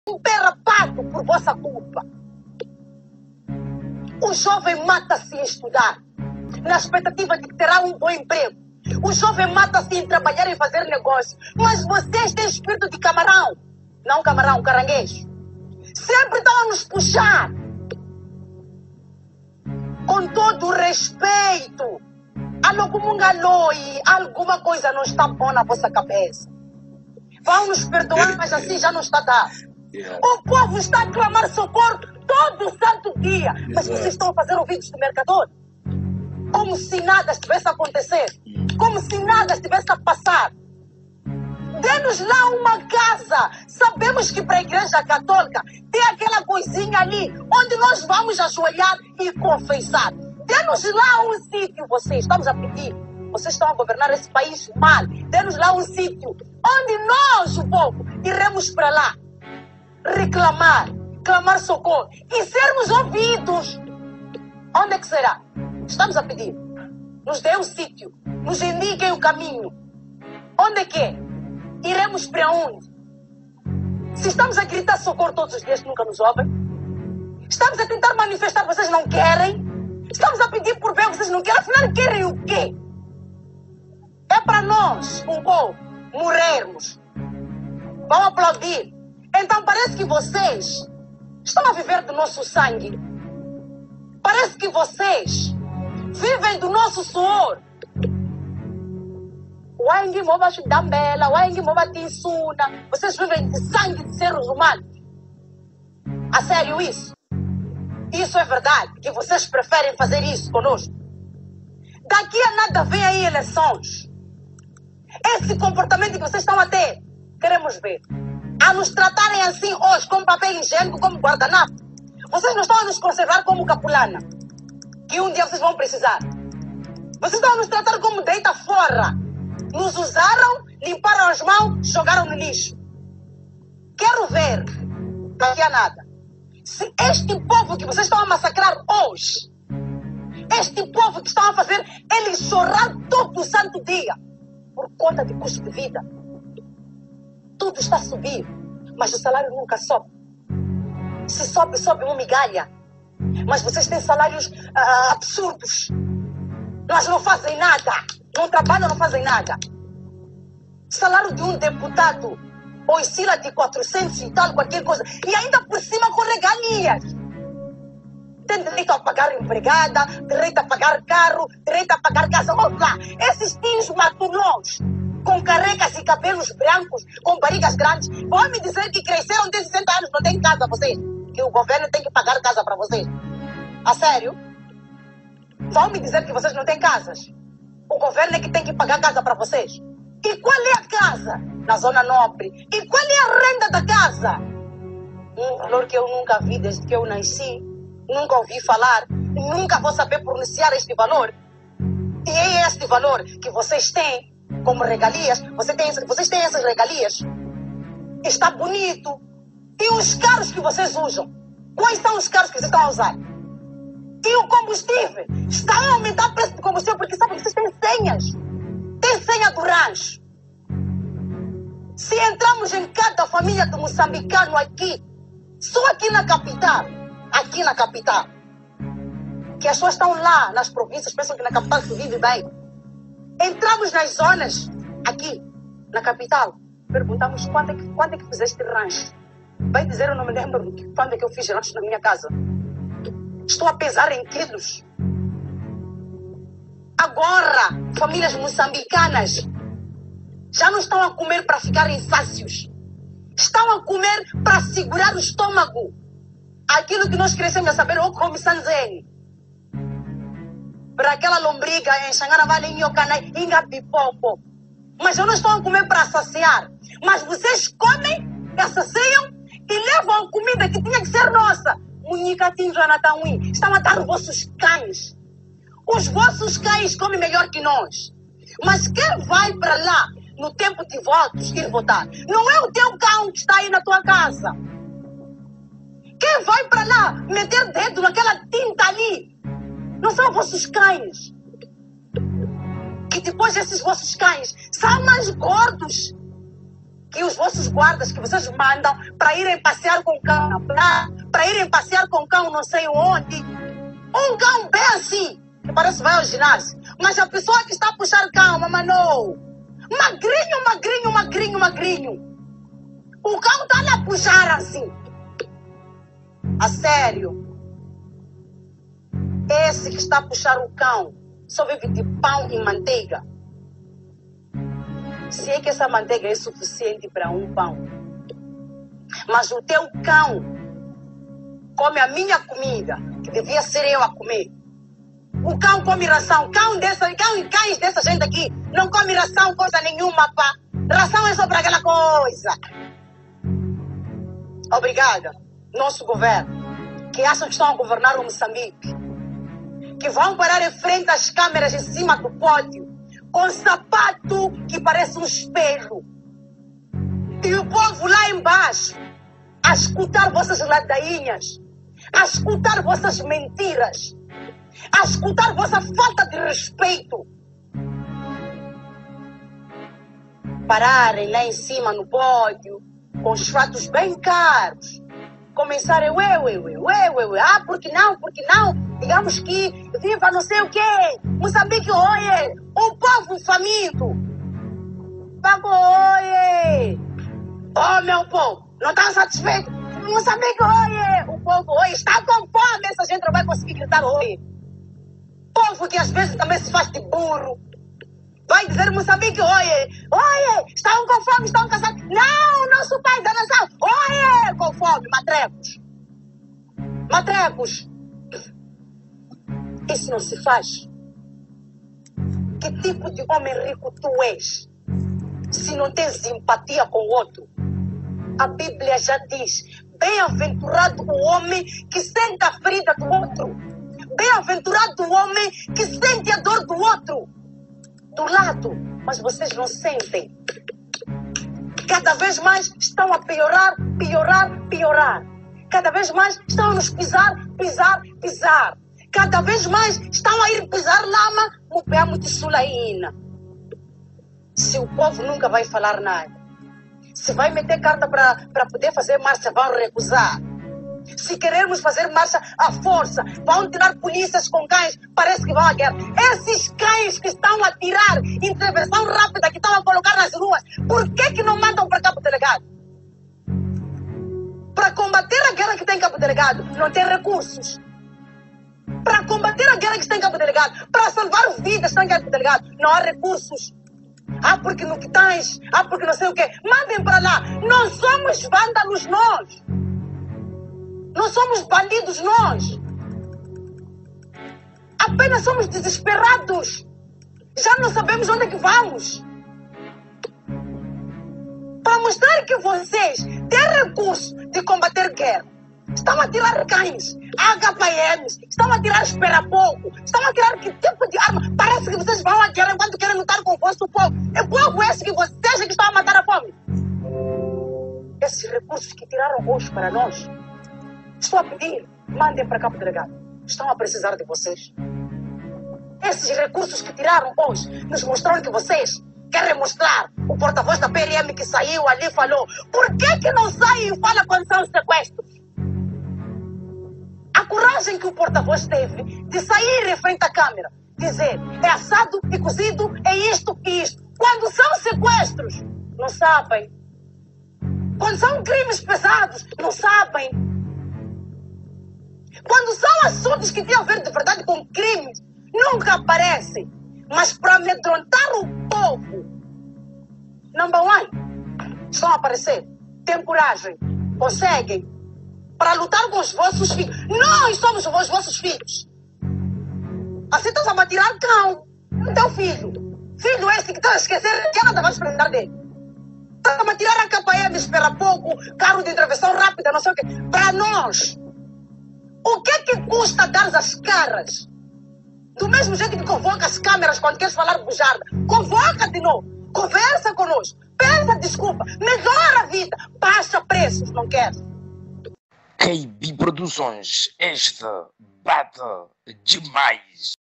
um perrapato por vossa culpa. O jovem mata-se em estudar, na expectativa de que terá um bom emprego. O jovem mata-se em trabalhar e fazer negócio. Mas vocês têm espírito de camarão. Não camarão, caranguejo. Sempre estão a nos puxar. Com todo o respeito. Alguma coisa não está bom na vossa cabeça. Vão nos perdoar, mas assim já não está dado. O povo está a clamar socorro todo santo dia. Mas vocês estão a fazer ouvidos do mercador. Como se nada estivesse a acontecer. Como se nada estivesse a passar. Dê-nos lá uma casa. Sabemos que para a igreja católica tem aquela coisinha ali onde nós vamos ajoelhar e confessar. Dê-nos lá um sítio, vocês. Estamos a pedir. Vocês estão a governar esse país mal. Dê-nos lá um sítio onde nós, o povo, iremos para lá. Reclamar. Clamar socorro. E sermos ouvidos. Onde é que será? Estamos a pedir. Nos dê um sítio. Nos indiquem o caminho. Onde é que é? Iremos para onde? Se estamos a gritar socorro todos os dias, nunca nos ouvem. Estamos a tentar manifestar, vocês não querem. Estamos a pedir por bem, vocês não querem. Afinal, querem o quê? É para nós, um povo, morrermos. Vão aplaudir. Então parece que vocês estão a viver do nosso sangue. Parece que vocês vivem do nosso suor. Vocês vivem de sangue de seres humanos. A sério isso? Isso é verdade, que vocês preferem fazer isso conosco. Daqui a nada vem aí eleições. Esse comportamento que vocês estão a ter, queremos ver. A nos tratarem assim hoje, como papel higiênico, como guardanapo. Vocês não estão a nos conservar como capulana, que um dia vocês vão precisar. Vocês estão a nos tratar como deita fora. Nos usaram, limparam as mãos, jogaram no lixo. Quero ver, daqui a nada, se este povo que vocês estão a massacrar hoje, este povo que estão a fazer eles chorar todo o santo dia, por conta de custo de vida. Tudo está a subir, mas o salário nunca sobe. Se sobe, sobe uma migalha. Mas vocês têm salários absurdos. Mas não fazem nada. Não trabalham, não fazem nada. Salário de um deputado oscila de 400 e tal, qualquer coisa. E ainda por cima com regalias. Tem direito a pagar empregada, direito a pagar carro, direito a pagar casa. Opa, esses tios matulões, com carecas e cabelos brancos, com barrigas grandes, vão me dizer que cresceram de 60 anos, não tem casa vocês. Que o governo tem que pagar casa para vocês. A sério? Vão me dizer que vocês não têm casas. O governo é que tem que pagar casa para vocês. E qual é a casa? Na zona nobre. E qual é a renda da casa? Um valor que eu nunca vi desde que eu nasci. Nunca ouvi falar. Nunca vou saber pronunciar este valor. E é este valor que vocês têm como regalias. Vocês têm essas regalias. Está bonito. E os carros que vocês usam? Quais são os carros que vocês estão a usar? E o combustível? Está a aumentar o preço do combustível porque sabem que vocês têm senhas. Tem senha do rancho. Se entramos em cada família do moçambicano aqui, só aqui na capital, que as pessoas estão lá nas províncias, pensam que na capital se vive bem. Entramos nas zonas, aqui, na capital, perguntamos quanto é que fizeste rancho? Vai dizer, eu não me lembro quando é que eu fiz rancho na minha casa. Estou a pesar em quilos. Agora, famílias moçambicanas já não estão a comer para ficarem sácios. Estão a comer para segurar o estômago. Aquilo que nós crescemos a saber, ou come sanzene. Para aquela lombriga em Xangana Vale, em Yokanai, em Gapipopo. Mas eu não estou a comer para saciar. Mas vocês comem, saciam e levam a comida que tinha que ser nossa. Munhicatinho Janatauí, está a matar os vossos cães. Os vossos cães comem melhor que nós. Mas quem vai para lá no tempo de votos ir votar? Não é o teu cão que está aí na tua casa. Quem vai para lá meter dedo naquela tinta ali? Não são vossos cães. E depois esses vossos cães são mais gordos. que os vossos guardas que vocês mandam para irem passear com o cão na praia, para irem passear com o cão não sei onde. Um cão bem assim, que parece que vai ao ginásio. Mas a pessoa que está a puxar cão, mano, magrinho, magrinho, magrinho, magrinho. O cão está a puxar assim. A sério. Esse que está a puxar o cão só vive de pão e manteiga. Se é que essa manteiga é suficiente para um pão. Mas o teu cão come a minha comida, que devia ser eu a comer. O cão come ração. Cães dessa gente aqui não come ração, coisa nenhuma, pá. Ração é só para aquela coisa. Obrigada. Nosso governo, que acham que estão a governar o Moçambique, que vão parar em frente às câmeras em cima do pódio, com sapato que parece um espelho. E o povo lá embaixo, a escutar vossas ladainhas, a escutar vossas mentiras, a escutar vossa falta de respeito. Pararem lá em cima no pódio, com os fatos bem caros. Começarem, porque não? Digamos que viva não sei o quê. Moçambique, oie, o povo faminto. Pago, oie. Oh, meu povo, não está satisfeito? Moçambique, oie. O povo, oie, está com fome. Essa gente não vai conseguir gritar, oie. Povo que às vezes também se faz de burro. Vai dizer Moçambique, oie, estão com fome, estão cansados. Não, nosso pai da nação, oie, com fome, matrecos. Isso não se faz. Que tipo de homem rico tu és, se não tens empatia com o outro? A Bíblia já diz, bem-aventurado o homem que sente a ferida do outro. Bem-aventurado o homem que sente a dor do outro. Do lado, mas vocês não sentem. Cada vez mais estão a piorar. Cada vez mais estão a nos pisar. Cada vez mais estão a ir pisar lama no pé de Sulaína. Se o povo nunca vai falar nada, se vai meter carta para poder fazer marcha, vão recusar. Se querermos fazer marcha à força, vão tirar polícias com cães, parece que vão à guerra. Esses cães que estão a tirar intervenção rápida, que estão a colocar nas ruas, por que não mandam para Cabo Delegado? Para combater a guerra que tem em Cabo Delegado, não tem recursos. Para combater a guerra que está em Cabo Delegado, para salvar vidas que estão em Cabo Delegado, não há recursos. Porque no que tens, porque não sei o quê. Mandem para lá. Não somos vândalos nós. Não somos bandidos nós. Apenas somos desesperados. Já não sabemos onde é que vamos. Para mostrar que vocês têm recurso de combater guerra, estão a tirar cães, HPMs, estão a tirar espera-pouco, estão a tirar que tipo de arma? Parece que vocês vão à guerra enquanto querem lutar com o vosso povo. É povo esse que vocês é que estão a matar a fome. Esses recursos que tiraram hoje para nós, estou a pedir, mandem para Cabo Delegado. Estão a precisar de vocês. Esses recursos que tiraram hoje nos mostraram que vocês querem mostrar. O porta-voz da PRM que saiu ali falou. Por que não sai e fala quando são os sequestros? A coragem que o porta-voz teve de sair em frente à câmera, dizer é assado e cozido, é isto e isto. Quando são sequestros, não sabem. Quando são crimes pesados, não sabem. Quando são assuntos que têm a ver de verdade com crimes, nunca aparecem. Mas para amedrontar o povo, number one, estão a aparecer. Têm coragem, conseguem. Para lutar com os vossos filhos. Nós somos os vossos filhos. Assim estás a tirar cão. Não teu filho. Filho esse que estás a esquecer que nada vai precisar dele. Estás a tirar a KPM, espera pouco, carro de intervenção rápida, não sei o quê. Para nós. O que custa dar as caras? Do mesmo jeito que convoca as câmeras quando queres falar bujarda. Convoca de novo. Conversa conosco. Pensa desculpa. Melhora a vida. Baixa preços. Não queres? KB Produções, esta bata demais.